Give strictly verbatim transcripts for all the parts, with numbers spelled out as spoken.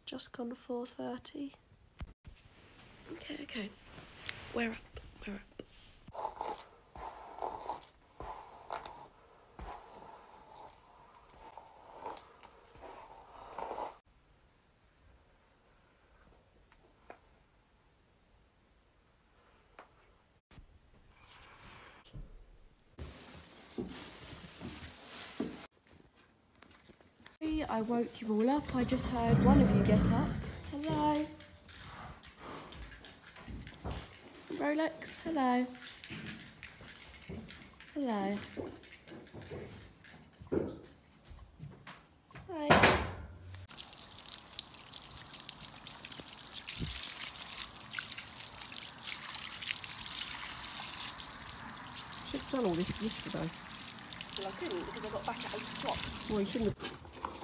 just gone four thirty. Okay, okay. We're up, we're up. I woke you all up. I just heard one of you get up. Hello. Rolex, hello. Hello. Hi. Should have done all this yesterday. Well, I couldn't because I got back at eight o'clock. Well, you shouldn't have.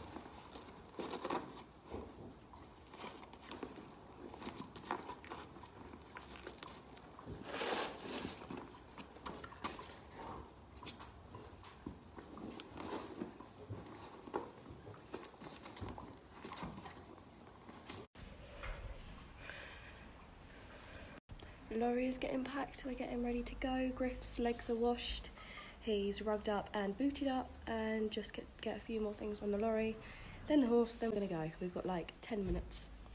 Lorry is getting packed, we're getting ready to go. Griff's legs are washed, he's rugged up and booted up, and just get, get a few more things on the lorry, then the horse, then we're gonna go. We've got like ten minutes.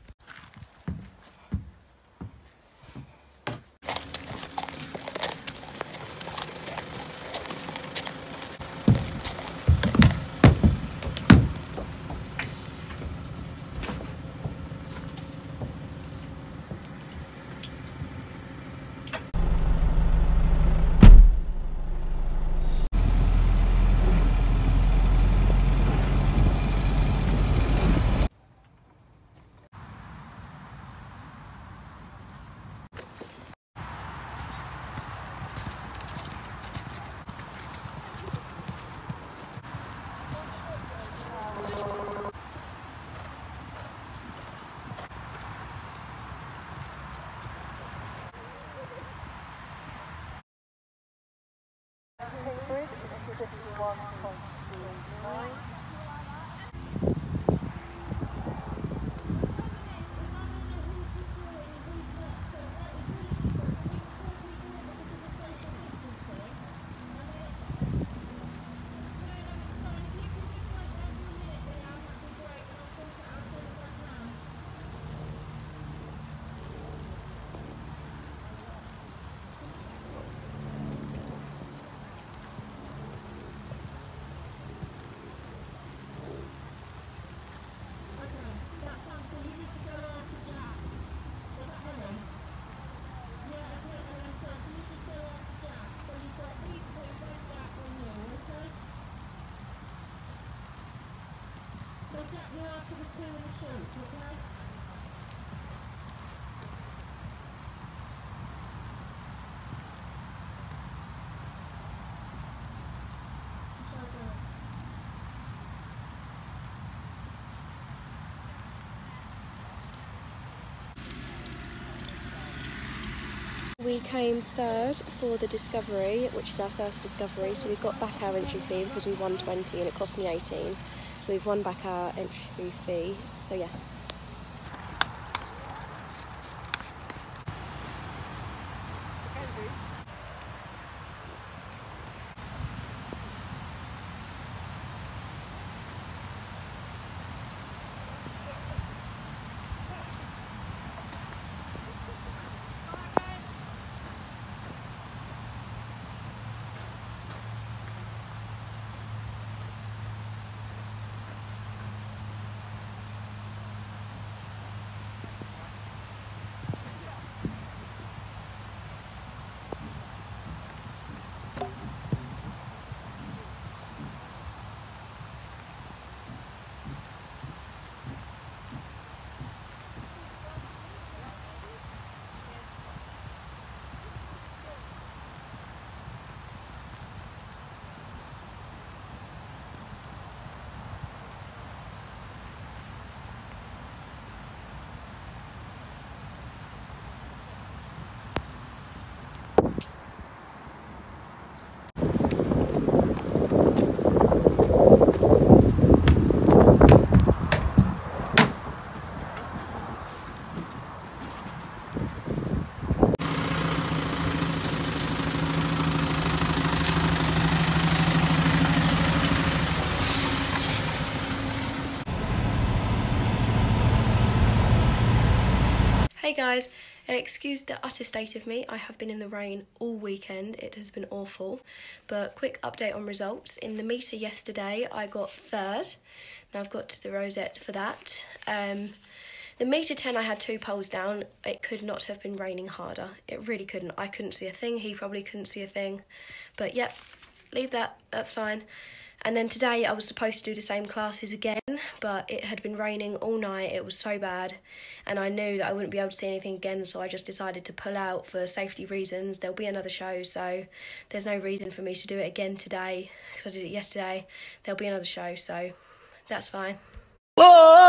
We came third for the Discovery, which is our first Discovery, so we got back our entry fee because we won twenty and it cost me eighteen. So we've won back our entry fee, so yeah. Hey guys, excuse the utter state of me. I have been in the rain all weekend. It has been awful. But quick update on results. In the metre yesterday, I got third. Now I've got the rosette for that. Um, the metre ten, I had two poles down. It could not have been raining harder. It really couldn't. I couldn't see a thing. He probably couldn't see a thing. But yep, leave that. That's fine. And then today I was supposed to do the same classes again, but it had been raining all night. It was so bad, and I knew that I wouldn't be able to see anything again, so I just decided to pull out for safety reasons. There'll be another show, so there's no reason for me to do it again today, because I did it yesterday. There'll be another show, so that's fine. Oh!